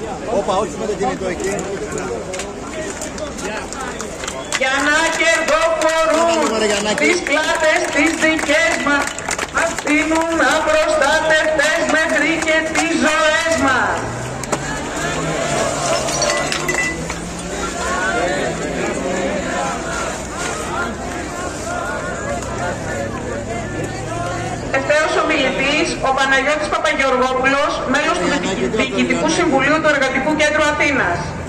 Όπα, όχι με το κινητό εκεί. Για να κερδοφορούν τις πλάτες τις δικές μας, αφήνουν απροστάτευτες μέχρι και τις ζωές μας. Τελευταίος ομιλητής, ο Παναγιώτης Παπαγεωργόπουλος, μέλος του Διοικητικού Συμβουλίου του Εργατικού Κέντρου Αθήνας.